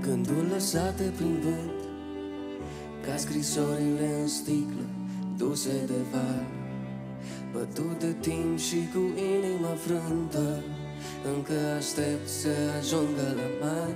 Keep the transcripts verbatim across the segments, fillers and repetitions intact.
Gânduri lăsate prin vânt, ca scrisorile în sticlă duse de val, bătut de timp și cu inima frântă, încă aștept să ajungă la mare.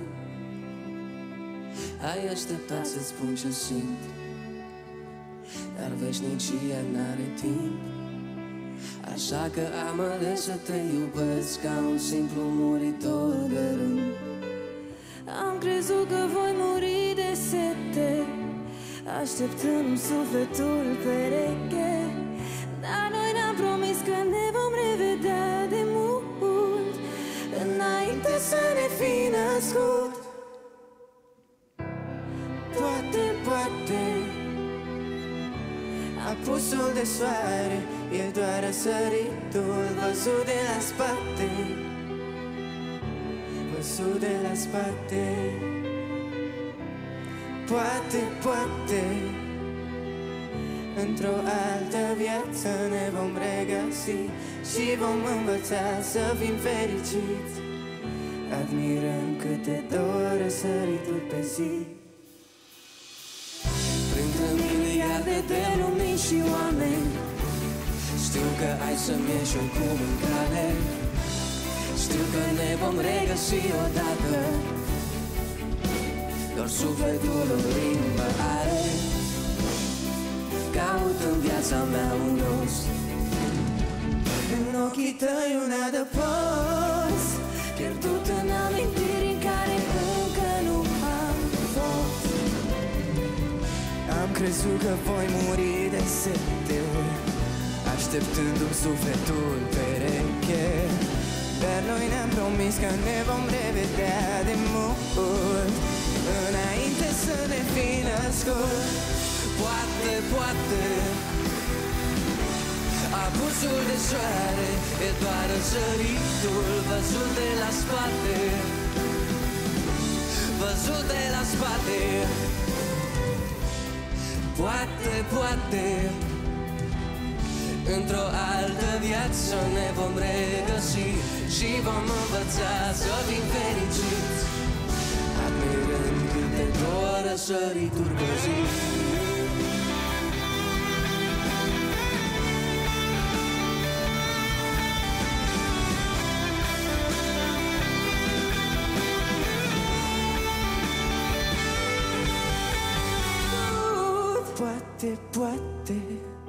Ai așteptat să-ți spun ce simt, dar veșnicia n-are timp. Așa că am ales să te iubesc ca un simplu muritor de rând. Am crezut că voi muri de sete, așteptând sufletul pereche, dar noi ne-am promis că ne vom revedea de mult, înainte să ne fi născut. Poate, poate apusul de soare e doar răsăritul văzut de la spate, văzut de la spate. Poate, poate într-o altă viață ne vom regăsi și vom învăța să fim fericiți, admirând câte două răsărituri pe zi. Printre miliarde de lumini și oameni, știu că ai să-mi ieși oricum în cale. Știu că ne vom regăsi odată, doar sufletul o limbă are. Caut în viața mea un rost, în ochii tăi un adăpost, pierdut în amintiri în care încă nu am fost. Am crezut că voi muri de sete, așteptându-mi sufletul pereche, dar noi ne-am promis că ne vom revedea de mult, înainte să ne fi născut. Poate, poate apusul de soare e doar răsăritul văzut de la spate, văzut de la spate. Poate, poate într-o altă viață ne vom regăsi și vom învăța să fim fericiți, admirând câte două răsărituri pe zi. Poate, poate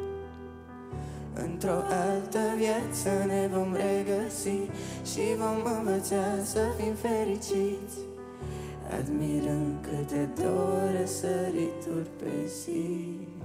într-o altă viață ne vom regăsi și vom învăța să fim fericiți, admirând câte două răsărituri pe zi.